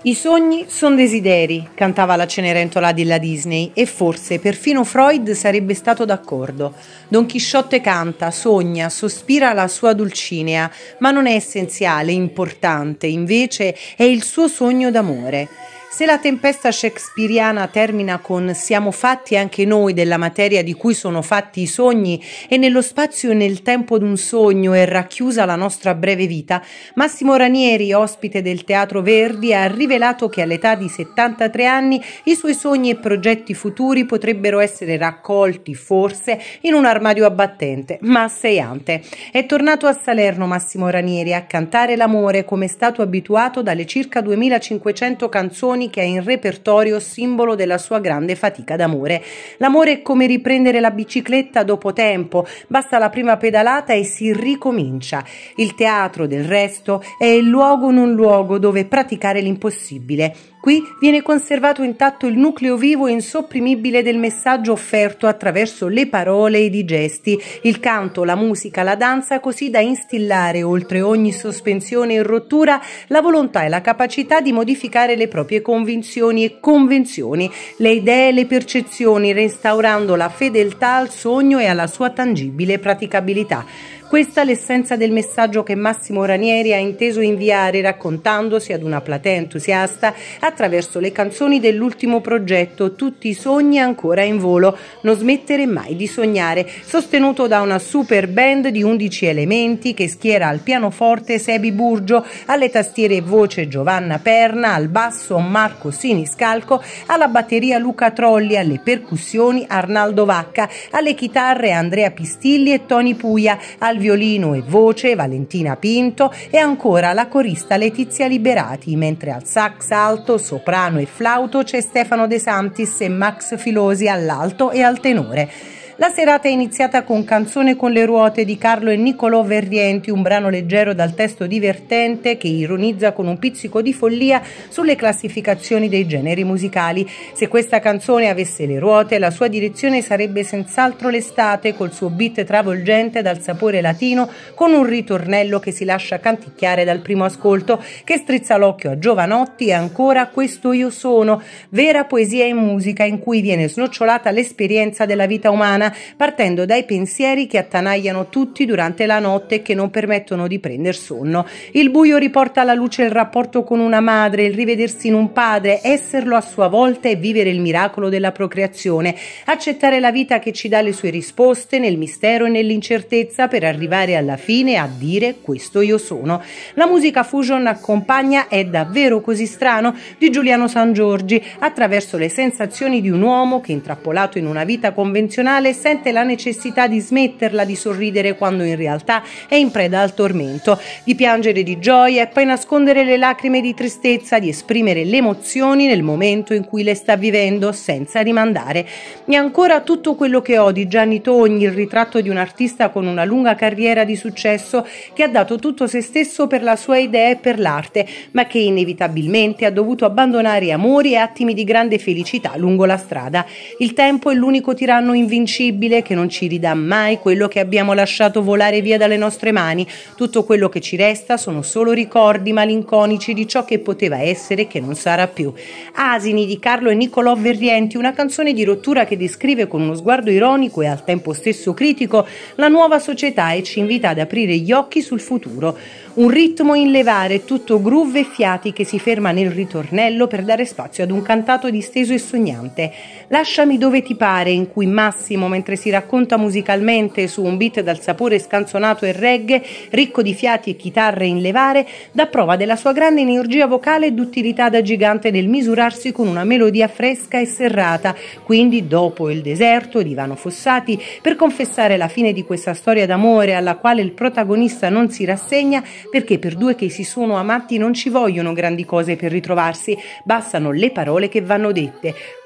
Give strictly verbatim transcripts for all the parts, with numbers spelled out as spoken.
I sogni son desideri, cantava la Cenerentola della Disney, e forse perfino Freud sarebbe stato d'accordo. Don Chisciotte canta, sogna, sospira la sua Dulcinea, ma non è essenziale, importante, invece è il suo sogno d'amore. Se la tempesta shakespeariana termina con siamo fatti anche noi della materia di cui sono fatti i sogni e nello spazio e nel tempo d'un sogno è racchiusa la nostra breve vita, Massimo Ranieri, ospite del Teatro Verdi, ha rivelato che all'età di settantatré anni i suoi sogni e progetti futuri potrebbero essere raccolti forse in un armadio abbattente, ma asseiante. È tornato a Salerno Massimo Ranieri a cantare l'amore come è stato abituato dalle circa duemilacinquecento canzoni che ha in repertorio, simbolo della sua grande fatica d'amore. L'amore è come riprendere la bicicletta dopo tempo, basta la prima pedalata e si ricomincia. Il teatro, del resto, è il luogo non luogo dove praticare l'impossibile. Qui viene conservato intatto il nucleo vivo e insopprimibile del messaggio offerto attraverso le parole ed i gesti, il canto, la musica, la danza, così da instillare, oltre ogni sospensione e rottura, la volontà e la capacità di modificare le proprie convinzioni e convenzioni, le idee e le percezioni, restaurando la fedeltà al sogno e alla sua tangibile praticabilità. Questa è l'essenza del messaggio che Massimo Ranieri ha inteso inviare raccontandosi ad una platea entusiasta attraverso le canzoni dell'ultimo progetto Tutti i sogni ancora in volo, non smettere mai di sognare, sostenuto da una super band di undici elementi che schiera al pianoforte Sebi Burgio, alle tastiere e voce Giovanna Perna, al basso Marco Siniscalco, alla batteria Luca Trolli, alle percussioni Arnaldo Vacca, alle chitarre Andrea Pistilli e Tony Puia, al violino e voce Valentina Pinto e ancora la corista Letizia Liberati, mentre al sax alto, soprano e flauto c'è Stefano De Santis e Max Filosi all'alto e al tenore. La serata è iniziata con Canzone con le ruote di Carlo e Niccolò Verrienti, un brano leggero dal testo divertente che ironizza con un pizzico di follia sulle classificazioni dei generi musicali. Se questa canzone avesse le ruote, la sua direzione sarebbe senz'altro l'estate, col suo beat travolgente dal sapore latino, con un ritornello che si lascia canticchiare dal primo ascolto, che strizza l'occhio a Giovanotti e ancora Questo io sono, vera poesia in musica in cui viene snocciolata l'esperienza della vita umana, partendo dai pensieri che attanagliano tutti durante la notte e che non permettono di prender sonno. Il buio riporta alla luce il rapporto con una madre, il rivedersi in un padre, esserlo a sua volta e vivere il miracolo della procreazione, accettare la vita che ci dà le sue risposte nel mistero e nell'incertezza per arrivare alla fine a dire questo io sono. La musica fusion accompagna È davvero così strano di Giuliano Sangiorgi attraverso le sensazioni di un uomo che, intrappolato in una vita convenzionale, sente la necessità di smetterla di sorridere quando in realtà è in preda al tormento, di piangere di gioia e poi nascondere le lacrime di tristezza, di esprimere le emozioni nel momento in cui le sta vivendo senza rimandare. E ancora Tutto quello che ho di Gianni Togni, il ritratto di un artista con una lunga carriera di successo che ha dato tutto se stesso per la sua idea e per l'arte, ma che inevitabilmente ha dovuto abbandonare amori e attimi di grande felicità lungo la strada. Il tempo è l'unico tiranno invincibile che non ci ridà mai quello che abbiamo lasciato volare via dalle nostre mani. Tutto quello che ci resta sono solo ricordi malinconici di ciò che poteva essere e che non sarà più. Asini di Carlo e Niccolò Verrienti, una canzone di rottura che descrive con uno sguardo ironico e al tempo stesso critico la nuova società e ci invita ad aprire gli occhi sul futuro. Un ritmo in levare, tutto groove e fiati che si ferma nel ritornello per dare spazio ad un cantato disteso e sognante. Lasciami dove ti pare, in cui Massimo, mentre si racconta musicalmente su un beat dal sapore scanzonato e reggae, ricco di fiati e chitarre in levare, dà prova della sua grande energia vocale e d'utilità da gigante nel misurarsi con una melodia fresca e serrata. Quindi, dopo Il deserto di Ivano Fossati, per confessare la fine di questa storia d'amore alla quale il protagonista non si rassegna, perché per due che si sono amati non ci vogliono grandi cose per ritrovarsi, bastano le parole che vanno dette.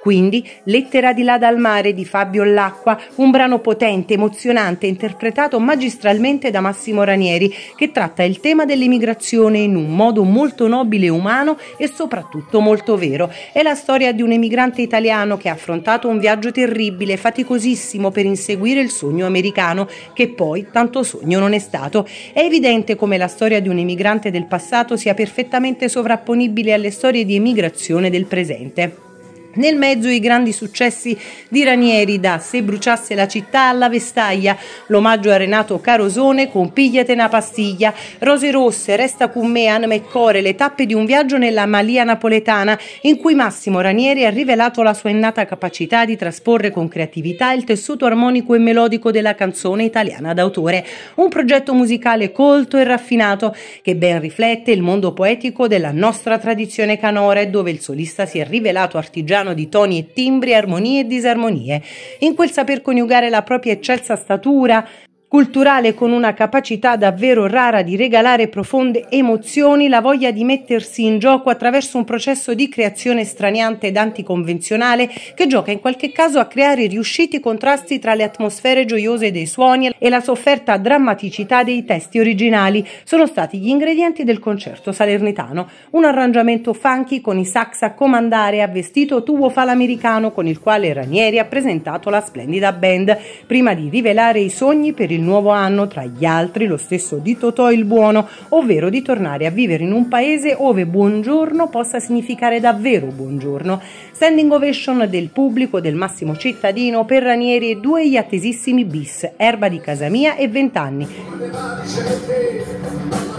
Quindi Lettera di là dal mare di Fabio Lacqua, un brano potente, emozionante, interpretato magistralmente da Massimo Ranieri, che tratta il tema dell'emigrazione in un modo molto nobile e umano e soprattutto molto vero. È la storia di un emigrante italiano che ha affrontato un viaggio terribile, faticosissimo per inseguire il sogno americano, che poi tanto sogno non è stato. È evidente come la storia di un emigrante del passato sia perfettamente sovrapponibile alle storie di emigrazione del presente. Nel mezzo i grandi successi di Ranieri, da Se bruciasse la città alla Vestaglia, l'omaggio a Renato Carosone con Pigliate una pastiglia, Rose rosse, Resta con me, Anna McCore, le tappe di un viaggio nella Malia napoletana, in cui Massimo Ranieri ha rivelato la sua innata capacità di trasporre con creatività il tessuto armonico e melodico della canzone italiana d'autore, un progetto musicale colto e raffinato che ben riflette il mondo poetico della nostra tradizione canore, dove il solista si è rivelato artigiano di toni e timbri, armonie e disarmonie. In quel saper coniugare la propria eccelsa statura culturale con una capacità davvero rara di regalare profonde emozioni, la voglia di mettersi in gioco attraverso un processo di creazione straniante ed anticonvenzionale che gioca in qualche caso a creare riusciti contrasti tra le atmosfere gioiose dei suoni e la sofferta drammaticità dei testi originali, sono stati gli ingredienti del concerto salernitano. Un arrangiamento funky con i sax a comandare, avvestito tubo falamericano, con il quale Ranieri ha presentato la splendida band, prima di rivelare i sogni per il nuovo anno, tra gli altri lo stesso di Totò il Buono, ovvero di tornare a vivere in un paese ove buongiorno possa significare davvero buongiorno. Standing ovation del pubblico del massimo cittadino per Ranieri e due gli attesissimi bis, Erba di casa mia e Vent'anni.